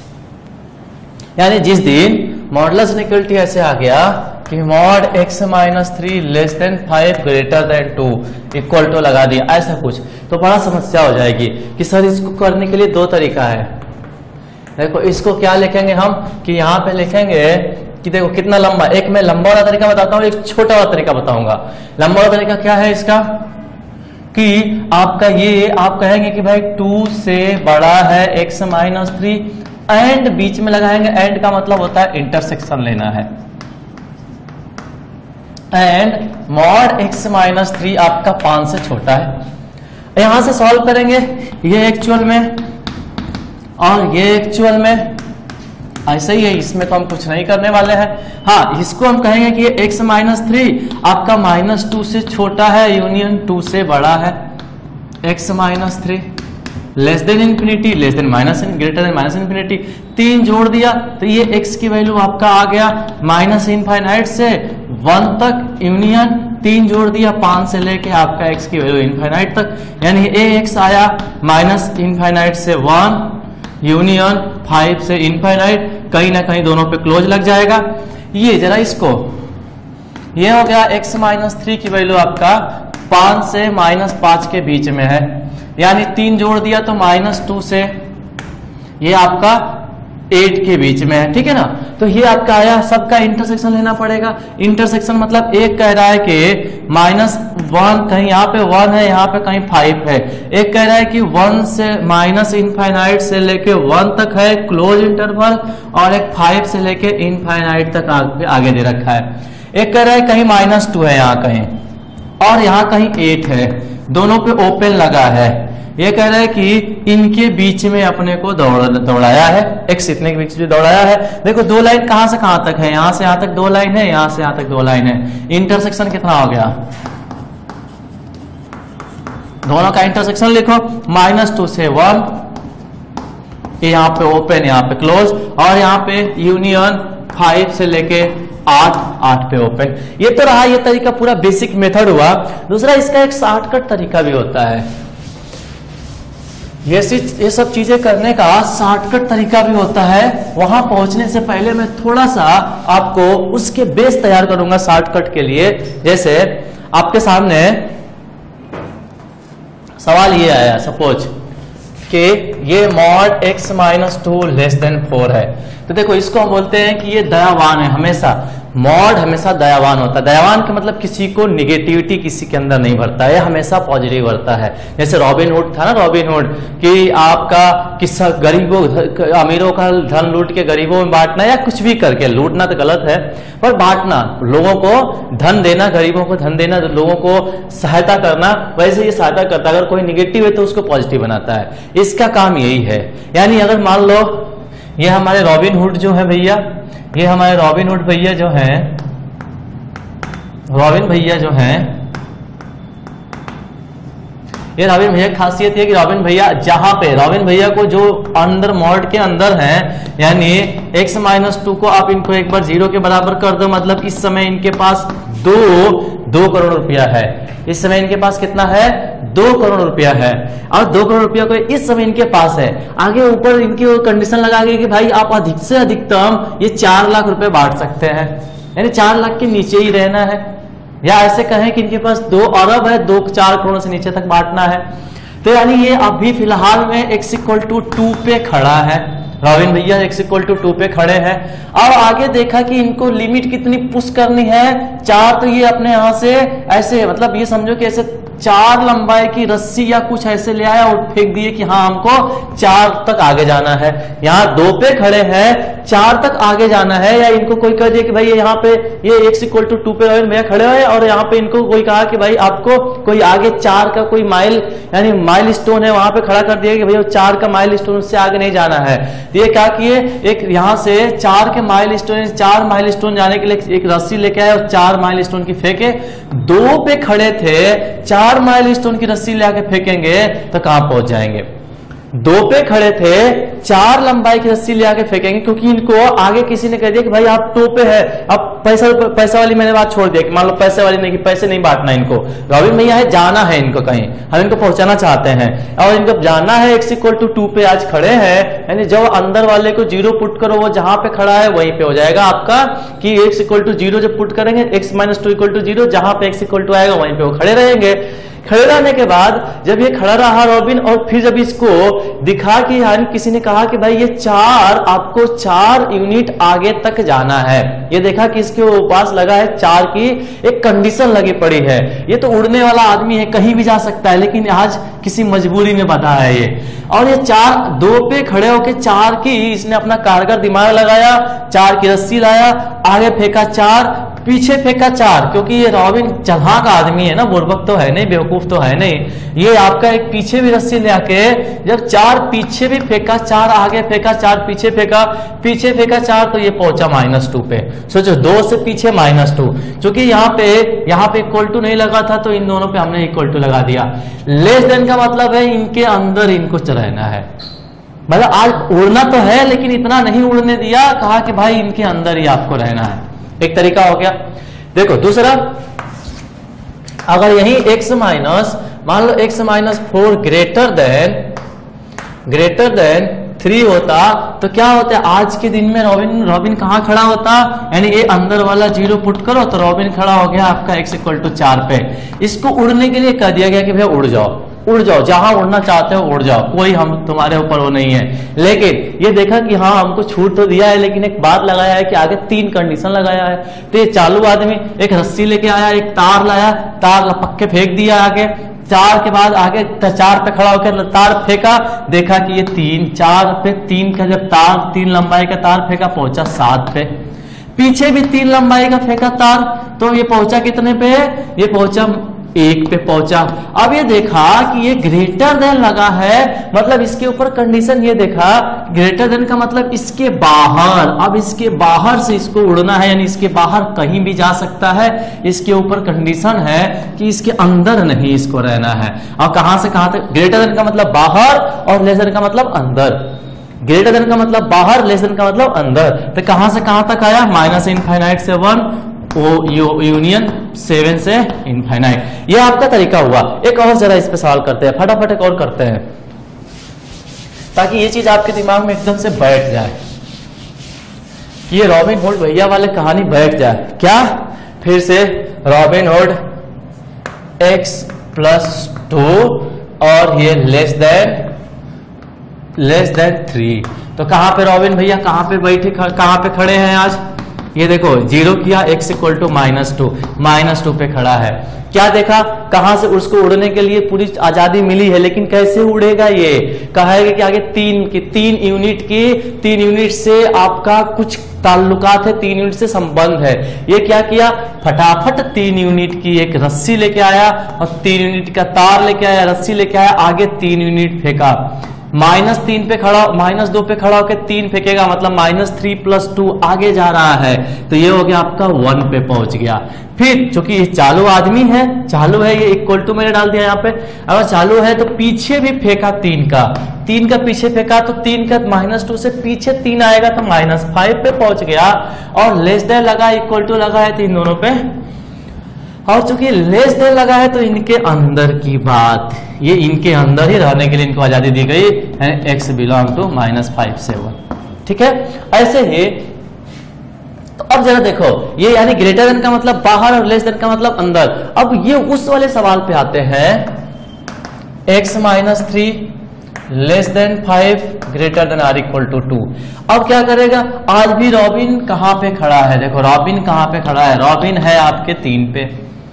यानी जिस दिन मॉडुलस इनइक्वालिटी ऐसे आ गया कि mod x minus 3 less than 5 greater than 2 equal to लगा दिया, ऐसा कुछ, तो बड़ा समस्या हो जाएगी कि सर इसको करने के लिए 2 तरीका है। देखो इसको क्या लिखेंगे हम कि यहाँ पे लिखेंगे कि देखो कितना लंबा, एक मैं लंबा वाला तरीका बताता हूँ, एक छोटा वाला तरीका बताऊंगा। लंबा वाला तरीका क्या है इसका कि आपका ये आप कहेंगे कि भाई 2 से बड़ा है x माइनस 3 एंड बीच में लगाएंगे, एंड का मतलब होता है इंटरसेक्शन लेना है, एंड मॉड x माइनस 3 आपका 5 से छोटा है। यहां से सॉल्व करेंगे, ये एक्चुअल में और ये एक्चुअल में ऐसा ही है, इसमें तो हम कुछ नहीं करने वाले हैं। हाँ, इसको हम कहेंगे कि ये x माइनस 3 आपका -2 से छोटा है यूनियन 2 से बड़ा है। x minus 3 less than infinity less than minus greater than minus infinity, 3 जोड़ दिया तो ये x की वैल्यू आपका आ गया माइनस इनफाइनाइट से 1 तक यूनियन 3 जोड़ दिया 5 से लेके आपका x की वैल्यू इनफाइनाइट तक, यानी ax आया माइनस इनफाइनाइट से 1 यूनियन 5 से इनफाइनाइट, कहीं ना कहीं दोनों पे क्लोज लग जाएगा। ये जरा इसको, ये हो गया x माइनस 3 की वैल्यू आपका 5 से -5 के बीच में है, यानी 3 जोड़ दिया तो -2 से ये आपका 8 के बीच में है। ठीक है ना, तो ये आपका आया, सबका इंटरसेक्शन लेना पड़ेगा। इंटरसेक्शन मतलब एक कह रहा है कि -1, कहीं यहाँ पे 1 है, यहाँ पे कहीं 5 है। एक कह रहा है कि 1 से माइनस इनफाइनाइट से लेके 1 तक है क्लोज इंटरवल, और एक 5 से लेके इनफाइनाइट तक आगे दे रखा है। एक कह रहा है कहीं -2 है यहाँ कहीं, और यहाँ कहीं 8 है, दोनों पे ओपन लगा है। ये कह रहा है कि इनके बीच में अपने को दौड़ाया है, x इतने के बीच में दौड़ाया है। देखो 2 लाइन कहां से कहां तक है, यहां से यहां तक 2 लाइन है, यहां से यहां तक 2 लाइन है। इंटरसेक्शन कितना हो गया, दोनों का इंटरसेक्शन लिखो, -2 से 1, यहाँ पे ओपन यहाँ पे क्लोज, और यहाँ पे यूनियन 5 से लेके 8 पे ओपन। ये तो रहा ये तरीका, पूरा बेसिक मेथड हुआ। दूसरा इसका एक शॉर्टकट तरीका भी होता है, ये सब चीजें करने का शॉर्टकट तरीका भी होता है। वहां पहुंचने से पहले मैं थोड़ा सा आपको उसके बेस तैयार करूंगा शॉर्टकट के लिए। जैसे आपके सामने सवाल ये आया, सपोज कि ये mod x minus 2 less than 4 है, तो देखो इसको हम बोलते हैं कि ये दयावान है। हमेशा मॉड हमेशा दयावान होता है। दयावान का मतलब किसी को निगेटिविटी किसी के अंदर नहीं भरता है, हमेशा पॉजिटिव भरता है। जैसे रॉबिन हुड था ना, रॉबिन हुड कि आपका किस्सा गरीबों अमीरों का धन लूट के गरीबों में बांटना, या कुछ भी करके, लूटना तो गलत है पर बांटना, लोगों को धन देना, गरीबों को धन देना, लोगों को सहायता करना, वैसे ये सहायता करता है। अगर कोई निगेटिव है तो उसको पॉजिटिव बनाता है, इसका काम यही है। यानी अगर मान लो ये हमारे रॉबिन हुड जो है भैया, ये हमारे रॉबिन हुड भैया जो हैं, रॉबिन भैया जो हैं, ये रॉबिन भैया की खासियत है कि रॉबिन भैया जहां पे, रॉबिन भैया को जो अंदर मॉड के अंदर हैं, यानी x माइनस 2 को आप इनको एक बार 0 के बराबर कर दो, मतलब इस समय इनके पास 2 करोड़ रुपया है। इस समय इनके पास कितना है, 2 करोड़ रुपया है, और 2 करोड़ रुपया को इस समय इनके पास है। आगे ऊपर इनकी वो कंडीशन लगा के कि भाई आप अधिक से अधिकतम ये 4 लाख रुपए बांट सकते हैं, यानी 4 लाख के नीचे ही रहना है, या ऐसे कहें कि इनके पास 2 अरब है, 4 करोड़ से नीचे तक बांटना है। तो यानी ये अभी फिलहाल में x इक्वल टू 2 पे खड़ा है, रॉबिन भैया x इक्वल टू 2 पे खड़े हैं। और आगे देखा कि इनको लिमिट कितनी पुश करनी है, 4, तो ये अपने यहां से ऐसे, मतलब ये समझो कि ऐसे 4 लंबाई की रस्सी या कुछ ऐसे ले आया और फेंक दिए कि हाँ हमको 4 तक आगे जाना है। यहाँ 2 पे खड़े हैं, 4 तक आगे जाना है, या इनको कोई कह दिया कि भाई यहाँ पे ये x = 2 पे भैया खड़े हुए और यहाँ पे इनको कोई कहा कि भाई आपको कोई आगे 4 का कोई माइल यानी माइल स्टोन है वहां पे खड़ा कर दिया कि भैया 4 का माइल स्टोन उससे आगे नहीं जाना है। तो ये क्या किए, एक यहाँ से 4 के माइल स्टोन 4 माइल स्टोन जाने के लिए एक रस्सी लेके आए और 4 माइल स्टोन की फेंके। 2 पे खड़े थे, 4 माइल स्टोन की रस्सी ले आके फेंकेंगे तो कहां पहुंच जाएंगे। 2 पे खड़े थे, 4 लंबाई की रस्सी ले आके फेंकेंगे क्योंकि इनको आगे किसी ने कह दिया कि भाई आप 2 पे है। अब पैसा वाली मैंने बात छोड़ दिया कि मान लो पैसे वाली नहीं कि पैसे नहीं बांटना इनको, रॉबिन भैया है जाना है इनको कहीं, हम इनको पहुंचाना चाहते हैं और इनको जाना है x = 2 पे आज खड़े हैं, यानी जब अंदर वाले को 0 पुट करो वो जहां पे खड़ा है वहीं पे हो जाएगा आपका कि x = 0 जब पुट करेंगे x - 2 = 0, जहां पे x = आएगा वहीं पे वो खड़े रहेंगे। खड़े रहने के बाद जब ये खड़ा रहा रॉबिन और फिर जब इसको दिखा कि यानी किसी ने कहा कि भाई ये 4 आपको 4 यूनिट आगे तक जाना है, ये देखा कि इसके पास लगा है 4 की एक कंडीशन लगी पड़ी है। ये तो उड़ने वाला आदमी है, कहीं भी जा सकता है, लेकिन आज किसी मजबूरी में बंधा है ये। और ये 2 पे खड़े होके 4 की इसने अपना कारगर दिमाग लगाया, 4 की रस्सी लाया, आगे फेंका 4, पीछे फेंका 4, क्योंकि ये रॉबिन चलाक आदमी है ना, बुर्बक तो है नहीं, बेवकूफ तो है नहीं। ये आपका एक पीछे भी रस्सी ले आके जब 4 पीछे भी फेंका, 4 आगे फेंका, 4 पीछे फेंका 4, तो ये पहुंचा -2 पे। सोचो 2 से पीछे -2, क्योंकि यहाँ पे = नहीं लगा था तो इन दोनों पे हमने = लगा दिया। लेस देन का मतलब है इनके अंदर इनको रहना है, मतलब आज उड़ना तो है लेकिन इतना नहीं उड़ने दिया, कहा कि भाई इनके अंदर ही आपको रहना है। एक तरीका हो गया। देखो दूसरा, अगर यही x माइनस मान लो x - 4 ग्रेटर देन 3 होता तो क्या होता है, आज के दिन में रॉबिन कहां खड़ा होता, यानी ये अंदर वाला 0 पुट करो तो रॉबिन खड़ा हो गया आपका x = 4 पे। इसको उड़ने के लिए कह दिया गया कि भैया उड़ जाओ, जहां उड़ना चाहते हो उड़ जाओ, कोई हम तुम्हारे ऊपर वो नहीं है। लेकिन ये देखा कि हाँ हमको छूट तो दिया है, लेकिन एक बात लगाया है कि आगे 3 कंडीशन लगाया है। तो ये चालू आदमी एक रस्सी लेके आया, एक तार लाया, तार लपक के फेंक दिया आगे, 4 के बाद आगे 4 पे खड़ा होकर तार फेंका, देखा कि ये 4 पे 3 का जब तार 3 लंबाई का तार फेंका पहुंचा 7 पे, पीछे भी 3 लंबाई का फेंका तार, तो ये पहुंचा कितने पे, ये पहुंचा 1 पे पहुंचा। अब ये देखा कि ये ग्रेटर देन लगा है, मतलब इसके ऊपर कंडीशन ये देखा, ग्रेटर देन का मतलब इसके बाहर, अब इसके बाहर से इसको उड़ना है, यानी इसके बाहर कहीं भी जा सकता है। इसके ऊपर कंडीशन है कि इसके अंदर नहीं इसको रहना है। और कहां से कहां तक, ग्रेटर देन का मतलब बाहर और लेस देन का मतलब अंदर। ग्रेटर देन का मतलब बाहर, लेस देन का मतलब अंदर। तो कहां से कहां तक आया, -∞ से 1, यूनियन 7 से इनफाइनाइट। ये आपका तरीका हुआ। एक और जरा इस पे सवाल करते हैं, फटाफट एक और करते हैं ताकि ये चीज आपके दिमाग में एकदम से बैठ जाए, ये रॉबिन हुड भैया वाले कहानी बैठ जाए। क्या, फिर से रॉबिन हुड x + 2 और ये लेस देन 3। तो कहां पे रॉबिन भैया कहां पे बैठे, कहां पे खड़े हैं आज, ये देखो 0 किया, x = -2 पे खड़ा है। क्या देखा, कहां से उसको उड़ने के लिए पूरी आजादी मिली है, लेकिन कैसे उड़ेगा, ये कहेगा कि आगे 3 यूनिट से आपका कुछ ताल्लुकात है, 3 यूनिट से संबंध है। ये क्या किया, फटाफट 3 यूनिट की एक रस्सी लेके आया और 3 यूनिट का तार लेके आया, रस्सी लेके आया, आगे 3 यूनिट फेंका, -2 पे खड़ा होकर 3 फेंकेगा, मतलब -3 + 2 आगे जा रहा है, तो ये हो गया आपका 1 पे पहुंच गया। फिर चूंकि ये चालू आदमी है, चालू है, ये = मैंने डाल दिया यहाँ पे, अगर चालू है तो पीछे भी फेंका 3 का पीछे फेंका तो 3 का -2 से पीछे 3 आएगा तो -5 पे पहुंच गया। और लेस देन लगा, = लगा है, तो इन दोनों पे, और चूंकि लेस देन लगा है तो इनके अंदर की बात, ये इनके अंदर ही रहने के लिए इनको आजादी दी गई, x = -5 से 1। ठीक है, ऐसे ही। तो अब जरा देखो, ये यानी ग्रेटर देन का मतलब बाहर और लेस देन का मतलब अंदर। अब ये उस वाले सवाल पे आते हैं, x - 3 less than 5 greater than or equal to 2। अब क्या करेगा, आज भी रॉबिन कहां पे खड़ा है, देखो रॉबिन कहां पे खड़ा है, रॉबिन है आपके 3 पे।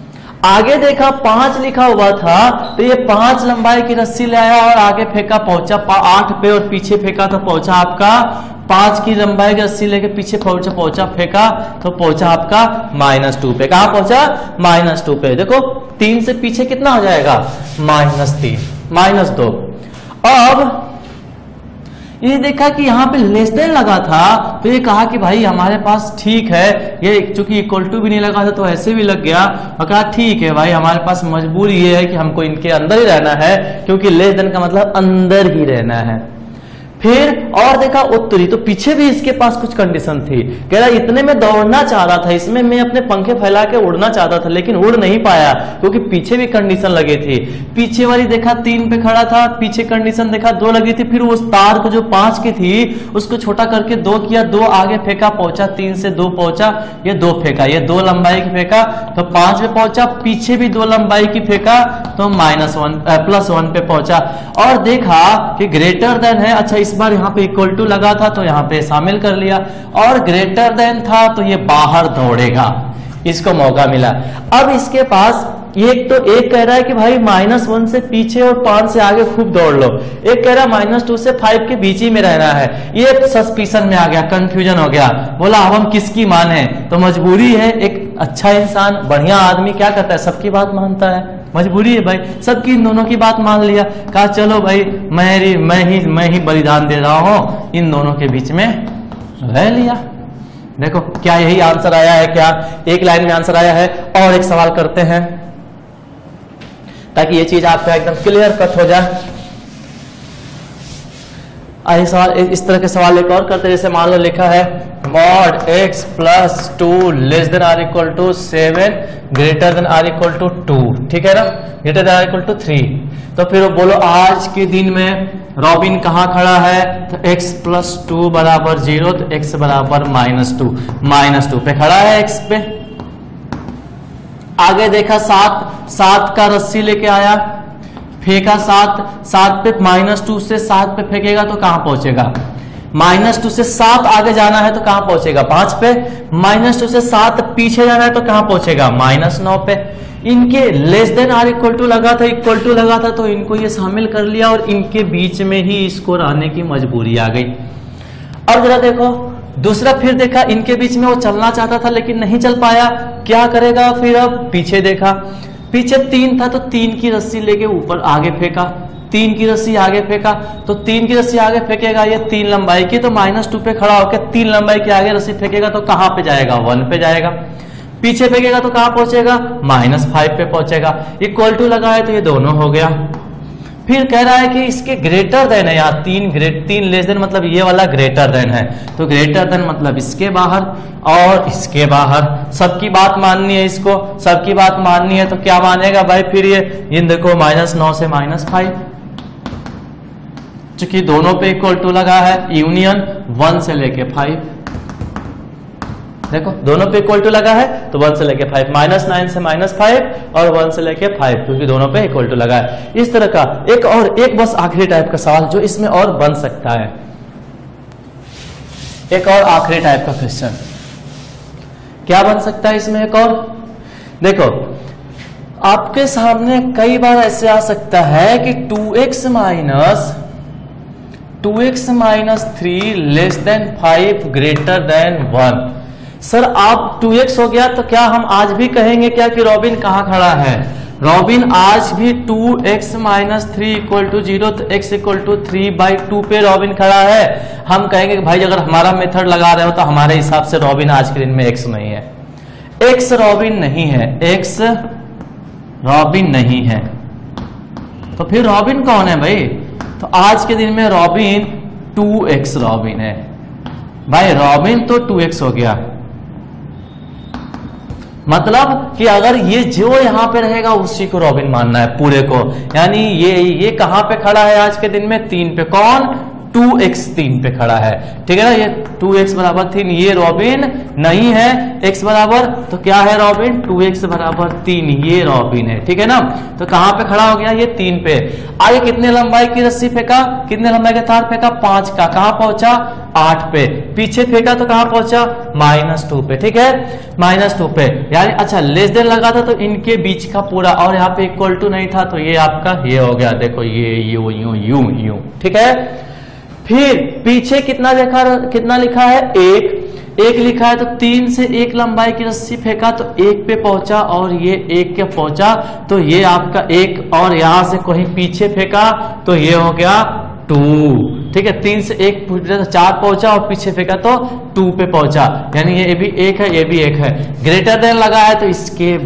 आगे देखा 5 लिखा हुआ था, तो ये 5 लंबाई की रस्सी ले आया और आगे फेंका, पहुंचा 8 पे, और पीछे फेंका तो पहुंचा आपका 5 की लंबाई की रस्सी लेके पीछे पहुंचा फेंका तो पहुंचा आपका -2 पे। कहां पहुंचा? -2 पे। देखो 3 से पीछे कितना हो जाएगा? -3, -2। अब ये देखा कि यहाँ पे लेस देन लगा था, तो ये कहा कि भाई हमारे पास ठीक है, ये चूंकि इक्वल टू भी नहीं लगा था तो ऐसे भी लग गया, और कहा ठीक है भाई हमारे पास मजबूरी ये है कि हमको इनके अंदर ही रहना है, क्योंकि लेस देन का मतलब अंदर ही रहना है। फिर और देखा उत्तरी, तो पीछे भी इसके पास कुछ कंडीशन थी, कह रहा इतने में दौड़ना चाह रहा था, इसमें मैं अपने पंखे फैला के उड़ना चाहता था लेकिन उड़ नहीं पाया क्योंकि पीछे भी कंडीशन लगी थी। पीछे वाली देखा 3 पे खड़ा था, पीछे कंडीशन देखा 2 लगी थी, फिर उस तार को जो 5 की थी उसको छोटा करके 2 किया, 2 आगे फेंका, पहुंचा 3 से 2 पहुंचा, ये 2 फेंका, ये 2 लंबाई की फेंका तो 5 पे पहुंचा, पीछे भी 2 लंबाई की फेंका तो +1 पे पहुंचा। और देखा कि ग्रेटर देन है, अच्छा इस बार यहाँ पे इक्वल टू लगा था तो यहाँ पे शामिल कर लिया, और ग्रेटर देन था तो ये बाहर दौड़ेगा, इसको मौका मिला। अब इसके पास एक कह रहा है कि भाई -1 से पीछे और 5 से आगे खूब दौड़ लो, एक कह रहा है -2 से 5 के बीच ही में रहना है। ये सस्पिशन में आ गया, कंफ्यूजन हो गया, बोला अब हम किसकी माने? तो मजबूरी है, एक अच्छा इंसान बढ़िया आदमी क्या करता है? सबकी बात मानता है, मजबूरी है भाई, सबकी इन दोनों की बात मान लिया, कहा चलो भाई मैं ही बलिदान दे रहा हूं, इन दोनों के बीच में रह लिया। देखो क्या यही आंसर आया है? क्या एक लाइन में आंसर आया है? और एक सवाल करते हैं ताकि ये चीज आपका एकदम क्लियर कट हो जाए। आइए सवाल, इस तरह के सवाल एक और करते हैं, जैसे मान लो लिखा है mod x + 2 less than or equal to 7 greater than or equal to 2, ठीक है ना, greater than or equal to 3। तो फिर वो बोलो आज के दिन में रॉबिन कहाँ खड़ा है? तो x + 2 = 0, तो x = -2 पे खड़ा है, x पे। आगे देखा 7 का रस्सी लेके आया, फेंका 7 पे, -2 से 7 पे फेंकेगा तो कहां पहुंचेगा? -2 से 7 आगे जाना है तो कहां पहुंचेगा? 5 पे। -2 से 7 पीछे जाना है तो कहां पहुंचेगा? -9 पे। इनके less than or equal to लगा था, इक्वल टू लगा था तो इनको ये शामिल कर लिया और इनके बीच में ही इसको रहने की मजबूरी आ गई। अब जरा देखो दूसरा, फिर देखा इनके बीच में वो चलना चाहता था लेकिन नहीं चल पाया, क्या करेगा फिर? अब पीछे देखा, पीछे 3 था तो 3 की रस्सी लेके ऊपर आगे फेंका, 3 की रस्सी आगे फेंका तो 3 की रस्सी आगे फेंकेगा, ये 3 लंबाई की, तो -2 पे खड़ा होकर 3 लंबाई की आगे रस्सी फेंकेगा तो कहां पे जाएगा? 1 पे जाएगा। पीछे फेंकेगा तो कहां पहुंचेगा? -5 पे पहुंचेगा। इक्वल टू लगा है तो ये दोनों हो गया। फिर कह रहा है कि इसके ग्रेटर देन है, यहाँ 3 लेस देन मतलब ये वाला ग्रेटर देन है, तो ग्रेटर देन मतलब इसके बाहर और इसके बाहर, सबकी बात माननी है, इसको सबकी बात माननी है तो क्या मानेगा भाई? फिर ये देखो -9 से -5, चूंकि दोनों पे इक्वल टू लगा है, यूनियन 1 से लेके 5, देखो दोनों पे इक्वल टू लगा है तो 1 से लेके 5, -9 से -5 और 1 से लेके 5, क्योंकि दोनों पे इक्वल टू लगा है। इस तरह का एक बस आखिरी टाइप का सवाल जो इसमें और बन सकता है, एक और आखिरी टाइप का क्वेश्चन क्या बन सकता है इसमें? एक और देखो, आपके सामने कई बार ऐसे आ सकता है कि 2x - 3 less than 5 greater than 1। Sir आप 2x हो गया तो क्या हम आज भी कहेंगे क्या कि रॉबिन कहां खड़ा है? रॉबिन आज भी 2x - 3 = 0, तो x = 3/2 पे रॉबिन खड़ा है। हम कहेंगे कि भाई अगर हमारा मेथड लगा रहे हो तो हमारे हिसाब से रॉबिन आज के दिन में x नहीं है, x रॉबिन नहीं है, x रॉबिन नहीं है, तो फिर रॉबिन कौन है भाई? तो आज के दिन में रॉबिन 2x रॉबिन है भाई, रॉबिन तो 2x हो गया। मतलब कि अगर ये जो यहां पे रहेगा उसी को रॉबिन मानना है पूरे को, यानी ये कहां पे खड़ा है आज के दिन में? 3 पे। कौन? 2x 3 पे खड़ा है, ठीक है ना। ये 2x बराबर 3, ये रॉबिन नहीं है, x बराबर तो क्या है रॉबिन 2x बराबर 3, ये रॉबिन है, ठीक है ना। तो कहां पे खड़ा हो गया, ये 3 पे। आगे कितने लंबाई की रस्सी फेंका, कितने लंबाई का तार फेंका, 5 का, कहां पहुंचा 8 पे। पीछे फेंका तो कहां पहुंचा -2 पे, ठीक है, -2 पे। यानी अच्छा लेस देन लगा था तो इनके बीच का पूरा, और यहाँ पे इक्वल टू नहीं था तो ये आपका ये हो गया, देखो ये यूं यूं यूं यूं, ठीक है। फिर पीछे कितना लिखा है, एक लिखा है, तो 3 से 1 लंबाई की रस्सी फेंका तो 1 पे पहुंचा और ये 1 के पहुंचा, तो ये आपका 1, और यहां से कहीं पीछे फेंका तो ये हो गया 2, ठीक है। 3 से 1 तो 4 पहुंचा और पीछे फेंका तो 2 पे पहुंचा, यानी ये भी 1 है, ये भी 1 है। ग्रेटर देन लगा है तो इसके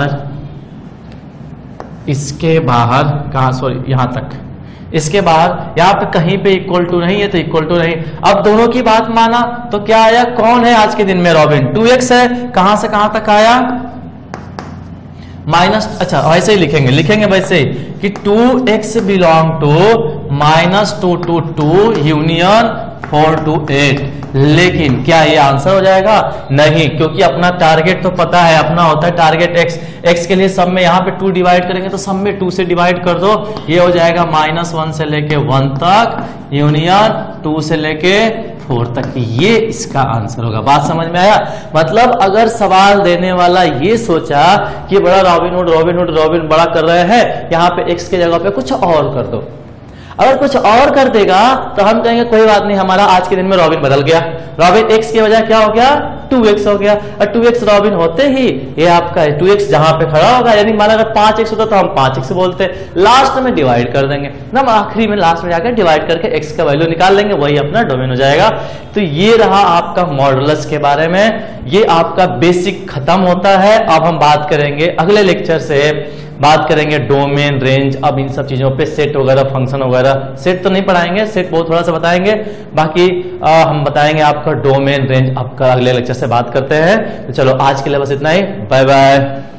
बाहर कहा, सॉरी यहां तक, इसके बाहर, यहां पे कहीं पे इक्वल टू नहीं है तो इक्वल टू नहीं। अब दोनों की बात माना तो क्या आया, कौन है आज के दिन में रॉबिन, 2x है, कहां से कहां तक आया अच्छा वैसे ही लिखेंगे वैसे ही कि 2x belong to -2 to 2 union 4 to 8। लेकिन क्या ये आंसर हो जाएगा, नहीं, क्योंकि अपना टारगेट तो पता है, अपना होता है टारगेट x के लिए सब में यहाँ पे 2 डिवाइड करेंगे तो सब में 2 से डिवाइड कर दो, ये हो जाएगा -1 से लेके 1 तक यूनियन 2 से लेके 4 तक, ये इसका आंसर होगा। बात समझ में आया, मतलब अगर सवाल देने वाला ये सोचा कि बड़ा रॉबिन बड़ा कर रहे हैं, यहाँ पे x के जगह पे कुछ और कर दो, अगर कुछ और कर देगा तो हम कहेंगे कोई बात नहीं, हमारा आज के दिन में रॉबिन बदल गया, रॉबिन x के बजाय क्या हो गया 2x हो गया, और 2x रॉबिन होते ही ये आपका 2x जहां पे खड़ा होगा, यानी माना अगर 5x होता तो हम 5x बोलते, लास्ट में डिवाइड कर देंगे ना, आखिरी में लास्ट में जाकर डिवाइड करके x का वैल्यू निकाल लेंगे, वही अपना डोमेन हो जाएगा। तो ये रहा आपका मॉडुलस के बारे में, ये आपका बेसिक खत्म होता है। अब हम बात करेंगे अगले लेक्चर से, बात करेंगे डोमेन, रेंज, अब इन सब चीजों पे, सेट वगैरह, फंक्शन वगैरह। सेट तो नहीं पढ़ाएंगे, सेट बहुत थोड़ा सा बताएंगे, बाकी हम बताएंगे आपका डोमेन, रेंज आपका अगले लेक्चर से बात करते हैं। तो चलो आज के लिए बस इतना ही, बाय बाय।